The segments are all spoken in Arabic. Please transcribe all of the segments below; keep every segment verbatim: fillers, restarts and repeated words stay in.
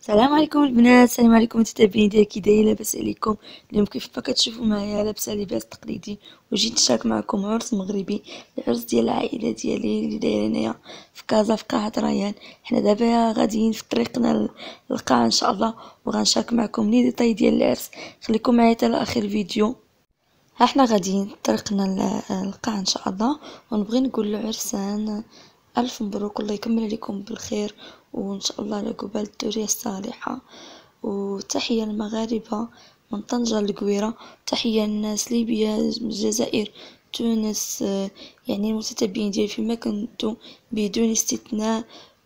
السلام عليكم البنات، السلام عليكم متتابعين ديالي، كي دايرين؟ لاباس عليكم؟ اليوم كيف ما كتشوفوا معايا لابسه لباس تقليدي وجيت نشارك معكم عرس مغربي، العرس ديال العائله ديالي اللي دايره هنايا في كازا في قاعه ريان. حنا دابا غاديين في طريقنا للقاعه ان شاء الله، وغنشارك معكم لي ديتاي ديال العرس. خليكم معايا حتى لاخر الفيديو. ها حنا غاديين طريقنا للقاعه ان شاء الله، ونبغي نقول للعرسان الف مبروك، الله يكمل عليكم بالخير، وان شاء الله لعقبال الذريه الصالحه. وتحيه للمغاربه من طنجه للقويره، تحيه للناس ليبيا، الجزائر، تونس، يعني المتتبعين ديالي فيما كنتو بدون استثناء.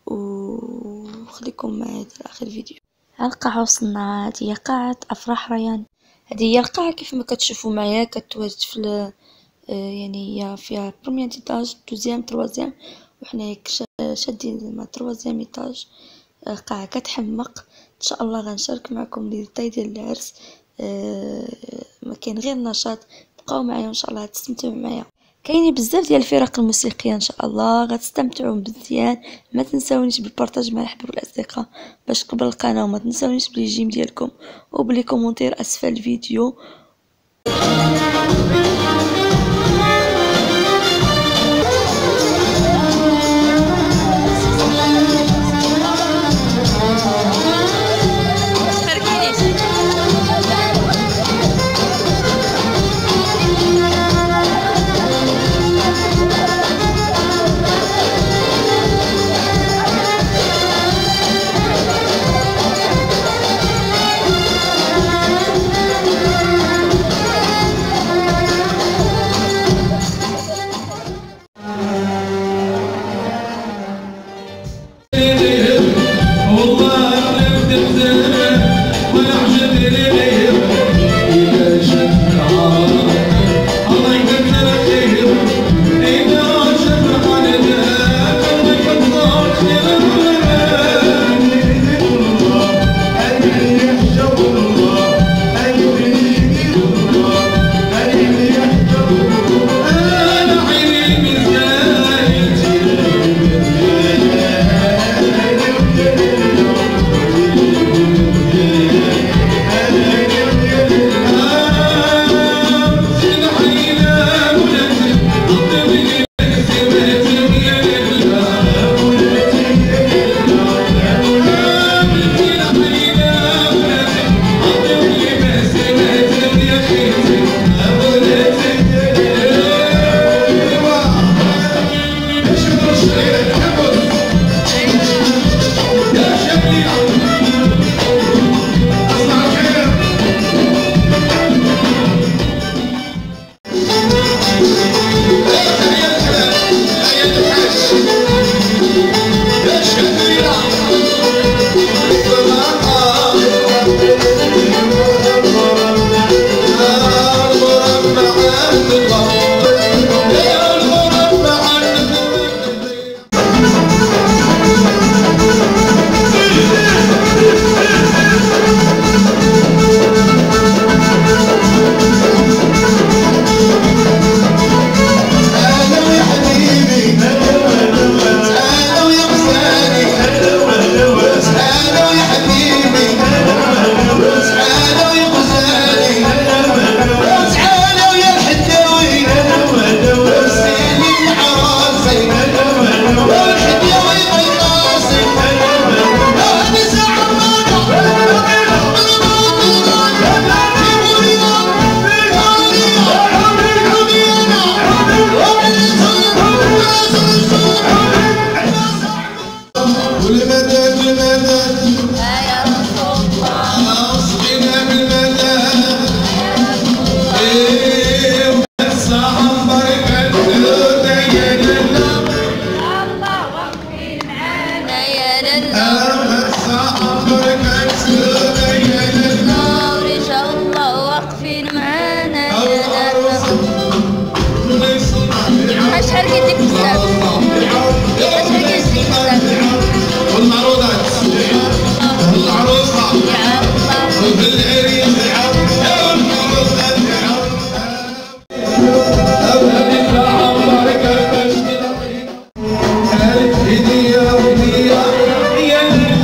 وخليكم معايا حتى اخر الفيديو. القاعه وصلنا، هذه هي قاعه افراح ريان. هذه هي القاعه كيف ما كتشوفوا معايا، كتواجد في يعني هي فيها بروميير ايطاج، دوزيام، تروازيام، وحنا شادين زعما تروازيام ايطاج. قاعه كتحمق. ان شاء الله غنشارك معكم لي ديتاي ديال العرس. أه ما كاين غير نشاط، بقاو معايا ان شاء الله غتستمتعوا معايا. كاينين بزاف ديال الفرق الموسيقيه ان شاء الله، غتستمتعوا مزيان. ما تنساونيش بالبارطاج مع الاحباب والاصدقاء باش قبل القناه، وما تنساونيش بلي جيم ديالكم وبلي كومونتير اسفل الفيديو. هدية هدية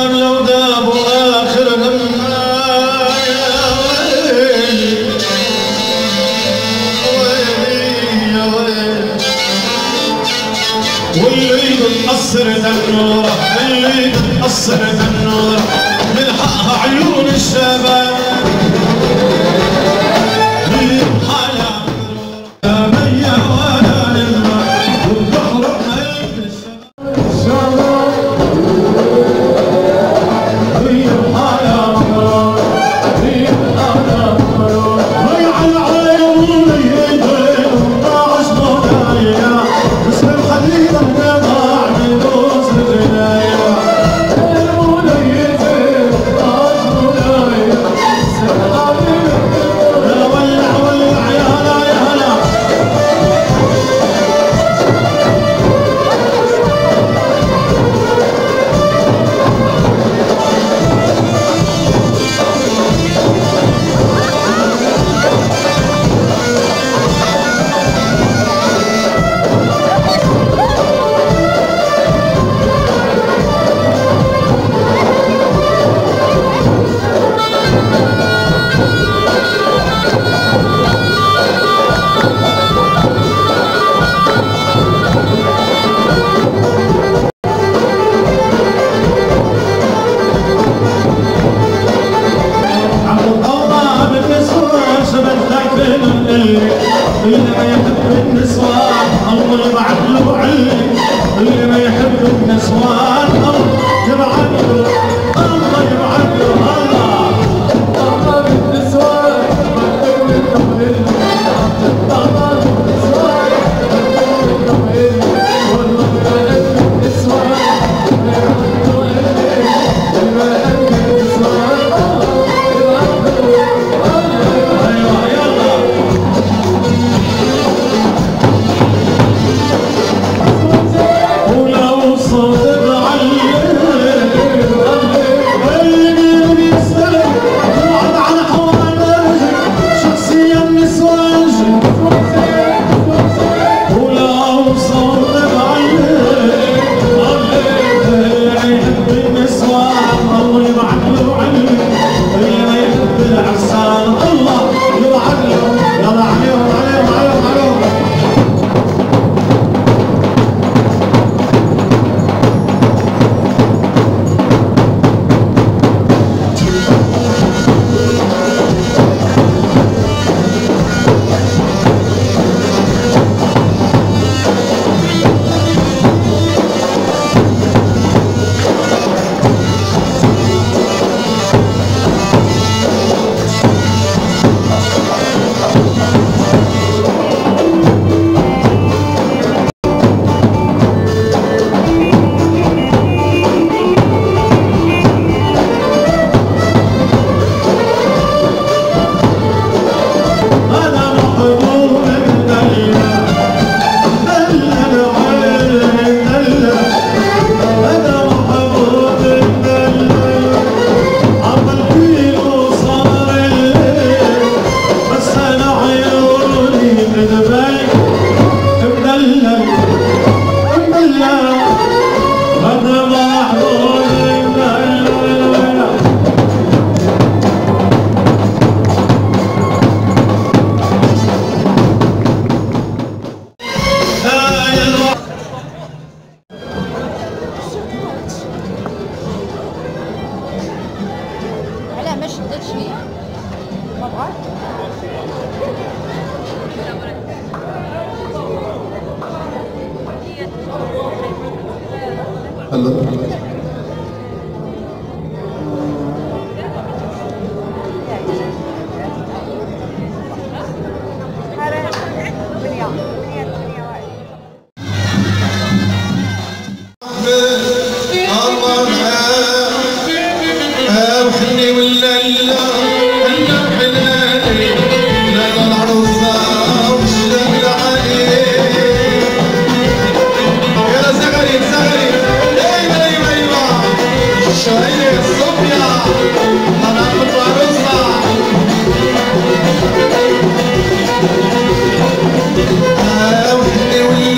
الزمن لو داب واخر لما يا ويلي ويلي يا ويلي واللي بتقصر تنوره اللي بتقصر تنوره من حقها عيون الشباب اللي بحالها يا ميا ولا لما والبحر قلب الشباب هي بحالها مرار هي بحالها مرار هي على العيون يدين وطاعش مولايا بس الحديد النبع من دوس الجنايا اللي ما يحب النسوان الله يبعث له علم اللي ما يحب النسوان الله يبعث له الله يبعث له الله الله بالنسوان بدل منهم الله بالنسوان بدل منهم والله ما يحب النسوان ما يحب اللي ما يحب النسوان الله يبعث له ايوه يلا ولو صدق علم اللي بيستلم بعد عن حوالي شخصيا نسوان ولو صدق علم اللي يحب النسوان الله يبعث له علم اللي ما يحب العرسان الله يبعث له يلا عليهم عليهم عليهم عليهم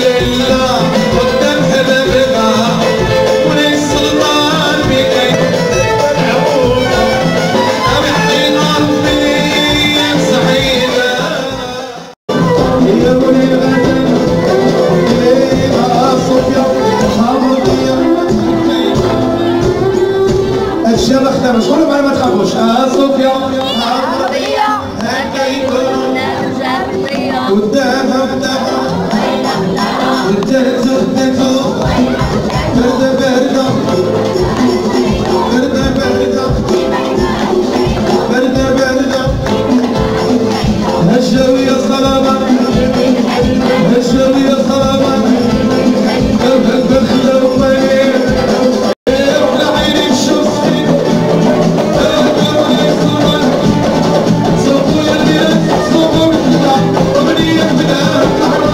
قدام حبابها وليس سلطان بيدي يلا ختام شكون معايا ما تخافوش. اه صوفيا ربيع هكا يكون جابرية قدامها قدامها وداتو وداتو بردة بردة بردة بردة بردة بردة هالجوية الصلابة هالجوية الصلابة البخلة والطيب وعلى عيني الشوفي صوتو يا الناس صوتو بالله ومنية بلاد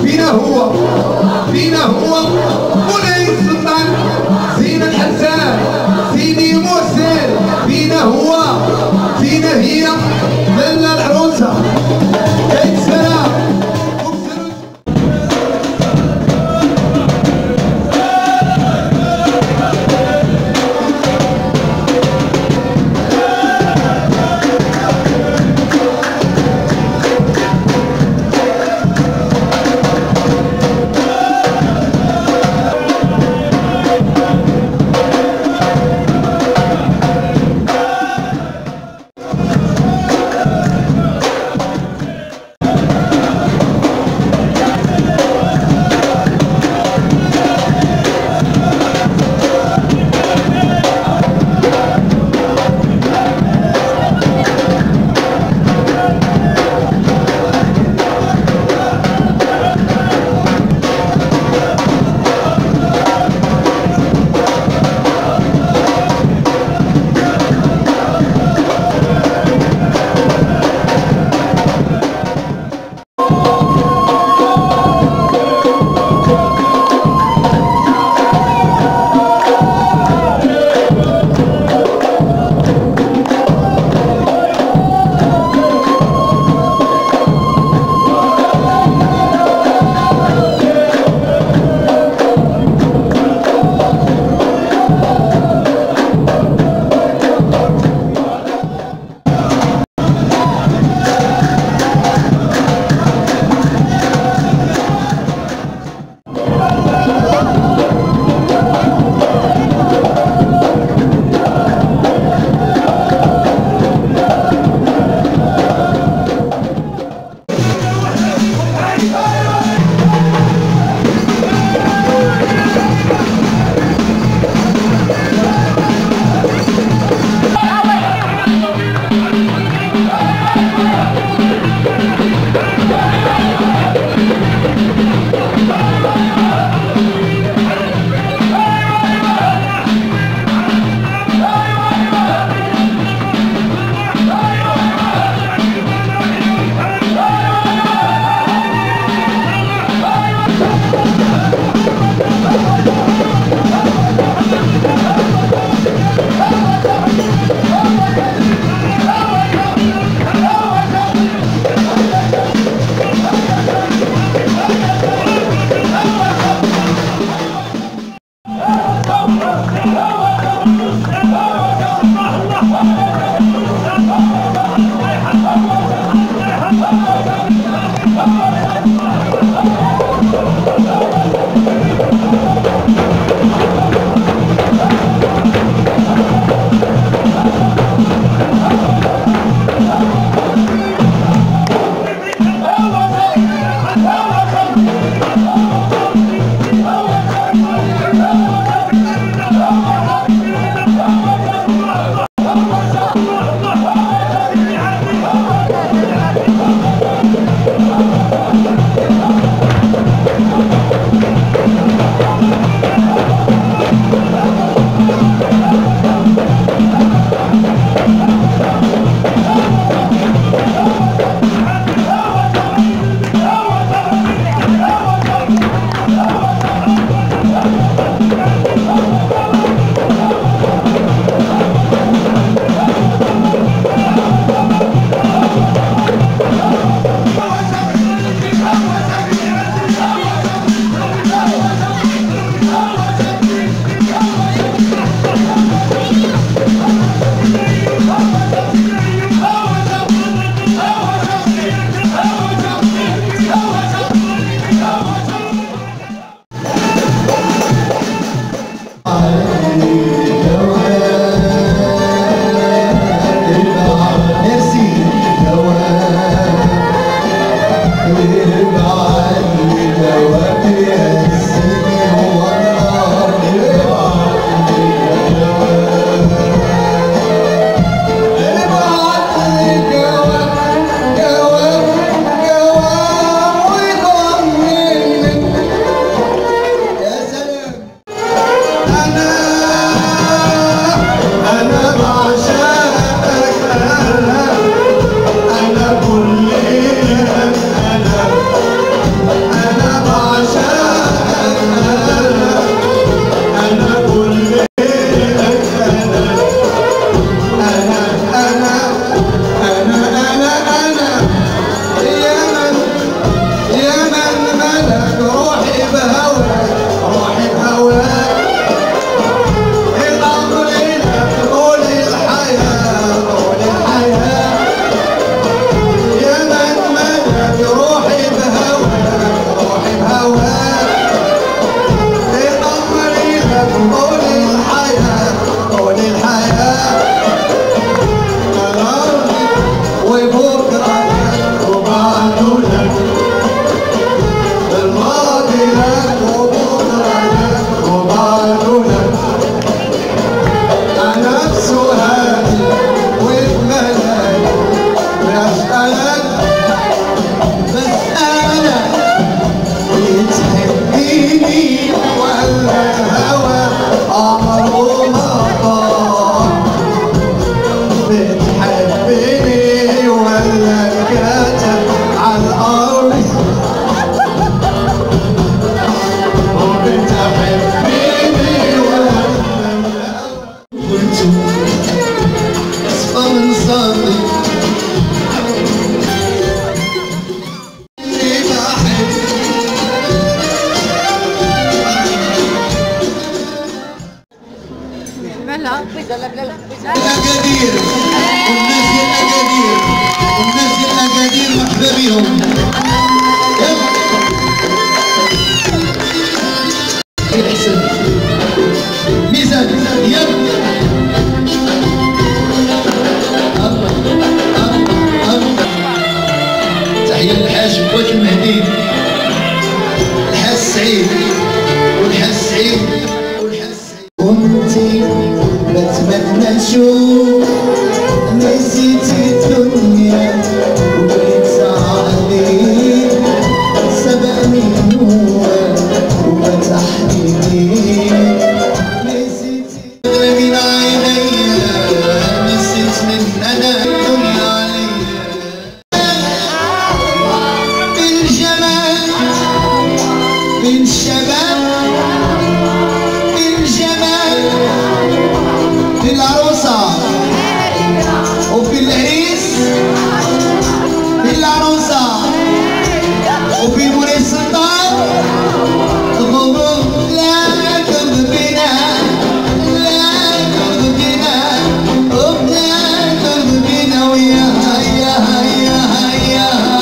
فينا هو فينا هو مولاي السلطان زين الحسان سيدي محسن فينا هو فينا هي لاله العروسه كاين سلام. حبيبي ولا الهوى عمره ما طار، بتحبني ولا كتب على الأرض، بتحبني ولا وانتو اسفة من صدري الأكادير والناس الأكادير والناس الأكادير مرحبا بهم. الحسن ميزان يب تحية للحاج بوات المهدي، الحاج سعيد والحاج سعيد والحاج سعيد. كنتي بتمنى نشوف نسيتي الدنيا وبقيت عليك، سبقني هو وفتحني ليك، نسيتي من عينيا، نسيت من انا الدنيا عليا، بالجمال بالشباب بالجمال بالعروسة وفي العريس بالعروسة وفي مولي السلطان. لا تغضبنا لا تغضبنا لا تغضبنا وياها ياها ياها ياها.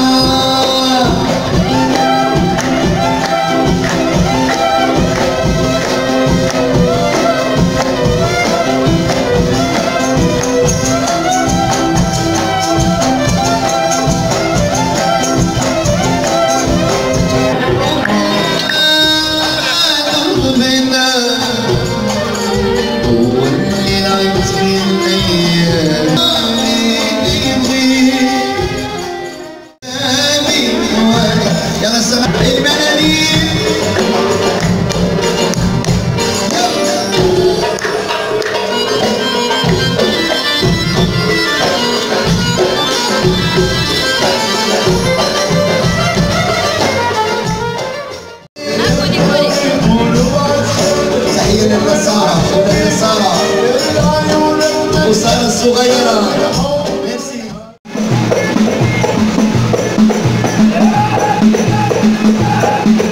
وسارة الصغيرة ميرسي.